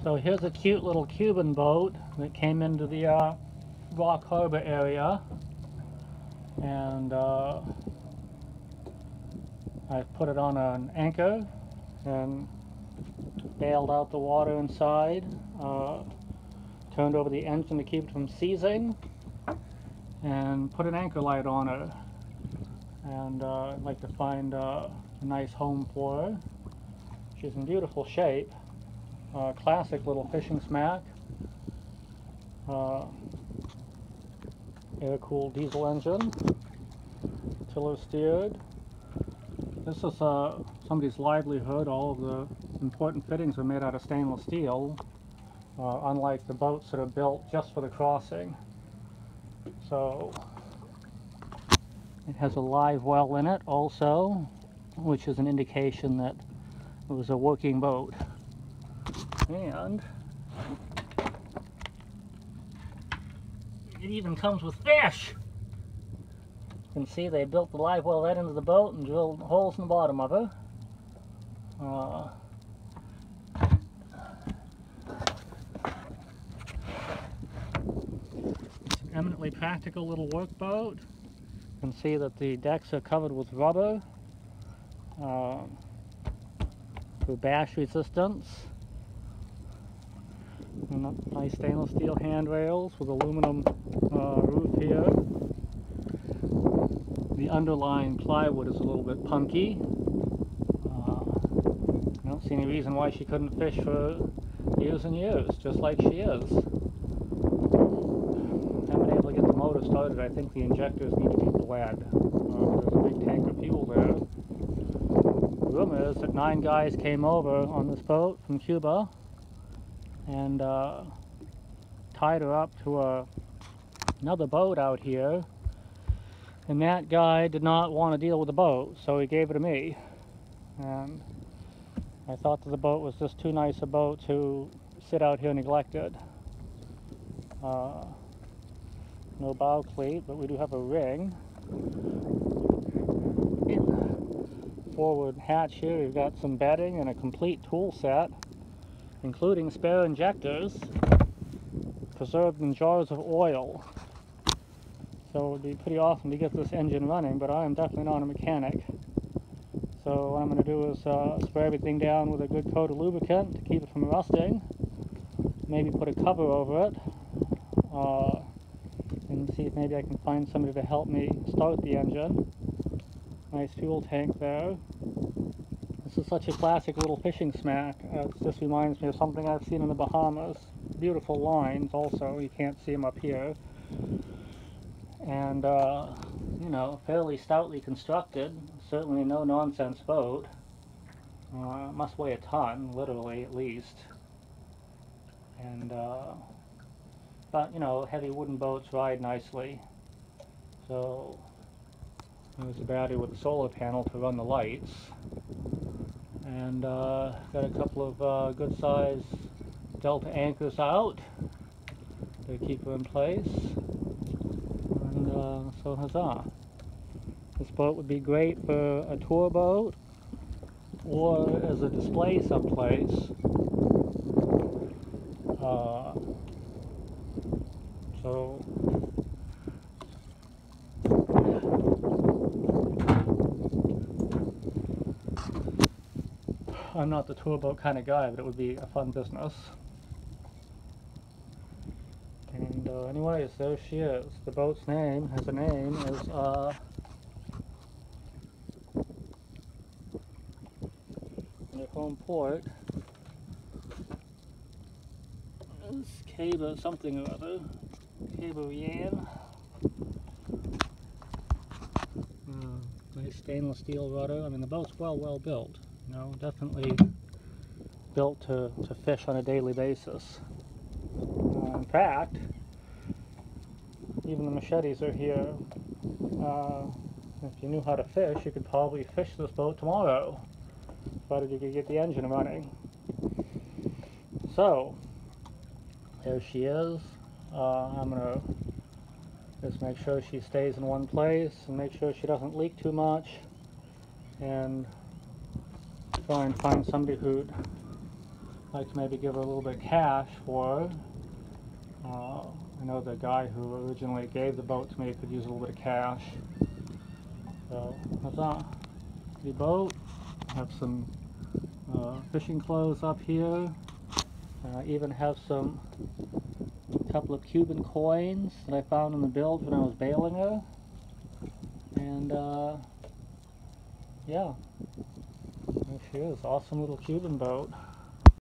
So here's a cute little Cuban boat that came into the Rock Harbor area, and I put it on an anchor and bailed out the water inside, turned over the engine to keep it from seizing, and put an anchor light on her. And I'd like to find a nice home for her. She's in beautiful shape. Classic little fishing smack. Air-cooled diesel engine. Tiller steered. This is somebody's livelihood. All of the important fittings are made out of stainless steel, unlike the boats that are built just for the crossing. So it has a live well in it also, which is an indication that it was a working boat. And it even comes with fish. You can see they built the live well right into the boat and drilled holes in the bottom of her. It's an eminently practical little workboat. You can see that the decks are covered with rubber for bash resistance. And nice stainless steel handrails with aluminum roof here. The underlying plywood is a little bit punky. I don't see any reason why she couldn't fish for years and years, just like she is. Haven't been able to get the motor started. I think the injectors need to be bled. There's a big tank of fuel there. The rumor is that 9 guys came over on this boat from Cuba and tied her up to another boat out here, and that guy did not want to deal with the boat, so he gave it to me. And I thought that the boat was just too nice a boat to sit out here neglected. No bow cleat, but we do have a ring. In the forward hatch here we've got some bedding and a complete tool set, including spare injectors preserved in jars of oil. So it would be pretty awesome to get this engine running, but I am definitely not a mechanic. So what I'm going to do is spray everything down with a good coat of lubricant to keep it from rusting. Maybe put a cover over it, and see if maybe I can find somebody to help me start the engine. Nice fuel tank there. This is such a classic little fishing smack. It just reminds me of something I've seen in the Bahamas. Beautiful lines also, you can't see them up here. And, you know, fairly stoutly constructed. Certainly no nonsense boat. Must weigh a ton, literally at least. And, but, you know, heavy wooden boats ride nicely. So, there's a battery with a solar panel to run the lights. And got a couple of good-sized Delta anchors out to keep her in place. And so huzzah. This boat would be great for a tour boat or as a display someplace. So I'm not the tour boat kind of guy, but it would be a fun business. And anyways, there she is. The boat's name has a name, is their home port is Cuban something or other. Cuban. Nice stainless steel rudder. I mean, the boat's well built. You know, definitely built to fish on a daily basis. In fact, even the machetes are here. If you knew how to fish, you could probably fish this boat tomorrow, provided you could get the engine running. So, there she is. I'm going to just make sure she stays in one place and make sure she doesn't leak too much, and try and find somebody who'd like to maybe give her a little bit of cash for her. I know the guy who originally gave the boat to me could use a little bit of cash. So that's the boat. Have some fishing clothes up here. Even have some couple of Cuban coins that I found in the bilge when I was bailing her. And yeah, there she is. Awesome little Cuban boat.